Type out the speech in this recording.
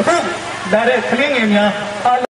အခုလာတဲ့ကလင်းငယ်များအား